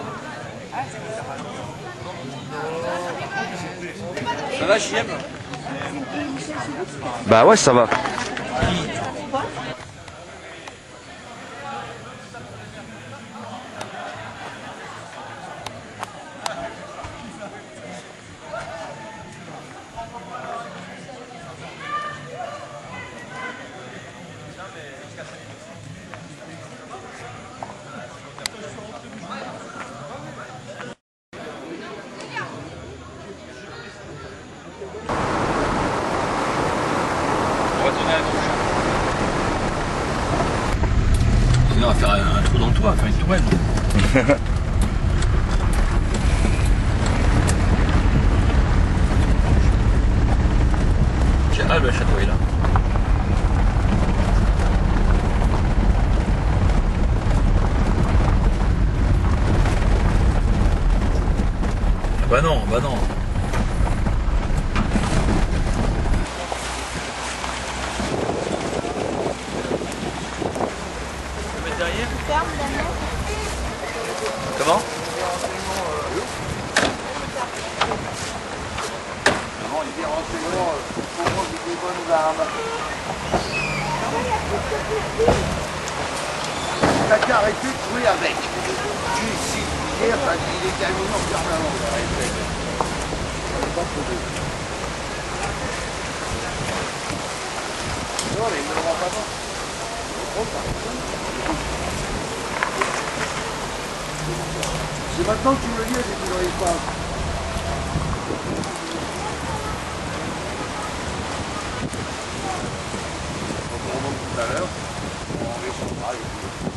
Ça va, JM? Bah ouais, ça va. Sinon, on va faire un trou dans le toit, faire une tourelle. Ah, le château est là. Ah bah non, bah non. Derrière. Comment? Des renseignements pour des bonnes armes. T'as qu'à arrêter de jouer avec. Tu ici, hier, il était à nous en permanence. Non, mais il ne le rend pas. C'est maintenant que tu me le dis, c'est que tu n'arrives pas. Tout à l'heure, on échangera les deux.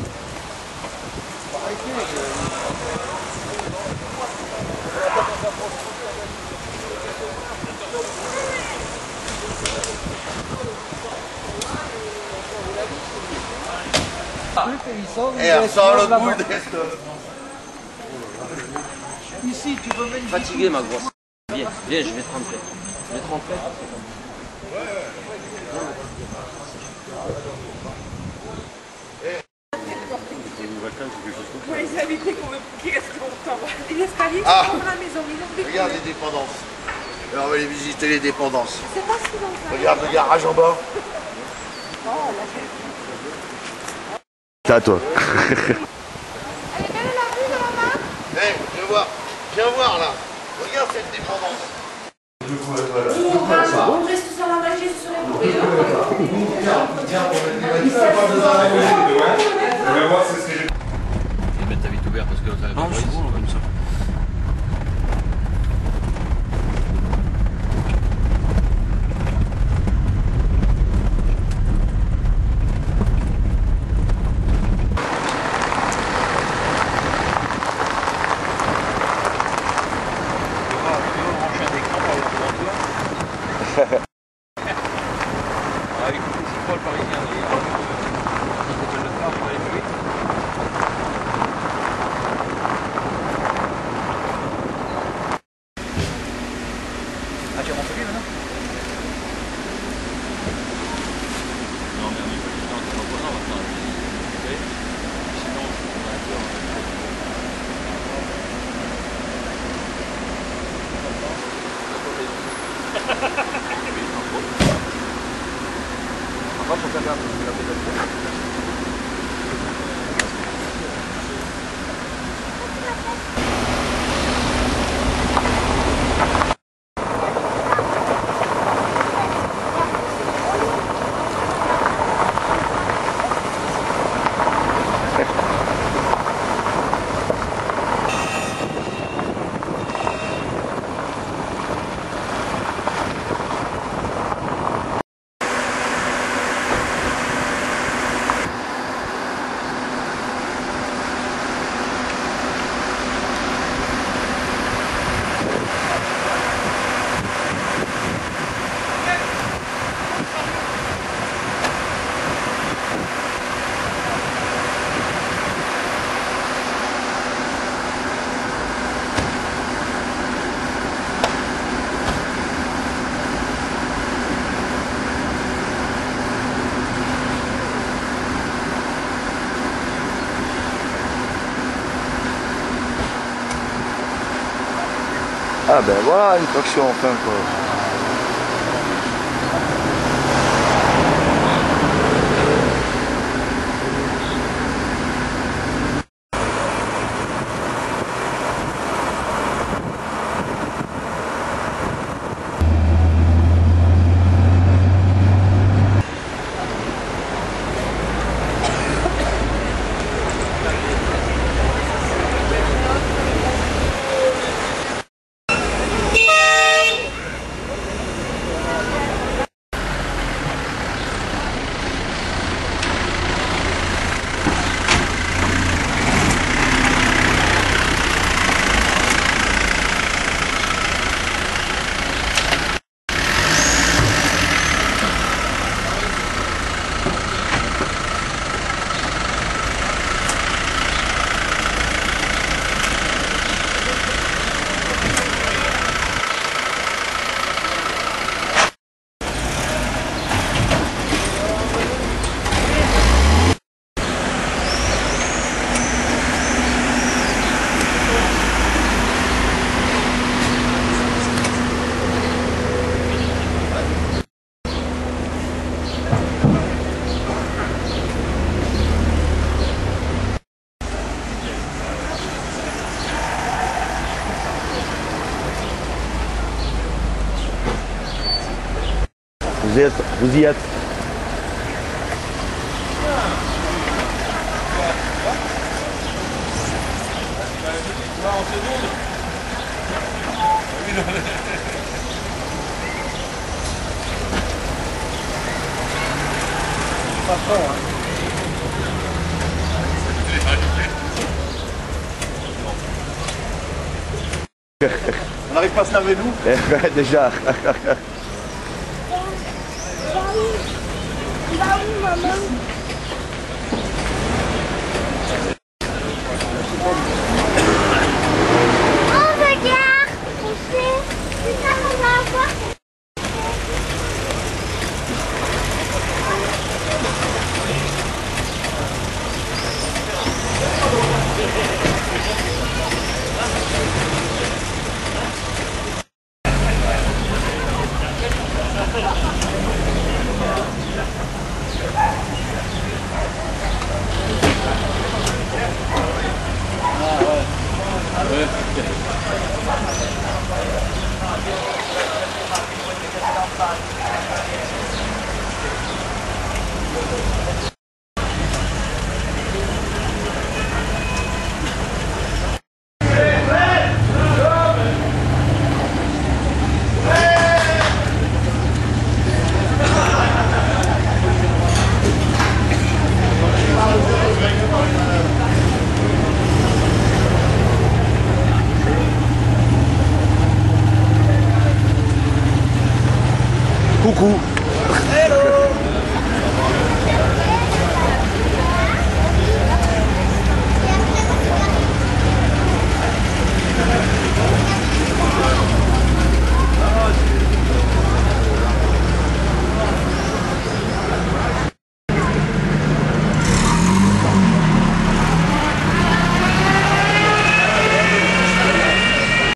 Et elle sort le boule d'Est. Ici, tu peux venir. Fatigué, ma grosse. Viens, viens, je vais te rentrer. Je vais te rentrer. Pour les invités qui restent longtemps. Les escaliers Ah. sont dans la maison. Ils ont Regarde les dépendances. Alors, on va aller visiter les dépendances. Je sais pas ce qu'ils vont faire. Regarde le garage en bas. C'est à toi. Elle est belle la vue de là-bas. Hé, viens voir là. Regarde cette dépendance. On reste sur la magie, sur les bruits. Je vais mettre ta vitre ouverte parce que ça va pas. C'est bon, comme ça. Ah, écoute, c'est pas le Parisien d'ailleurs. Il faut le faire pour aller plus vite. Ah, tu es rentré maintenant? Non, mais on est pas dans le voisin maintenant. Sinon, on va Ah ben voilà, une traction enfin quoi. Vous y êtes. On n'arrive pas à se laver nous? Eh ben, déjà. Bah oui, maman. Oh, regarde! C'est ça qu'on va avoir. Coucou.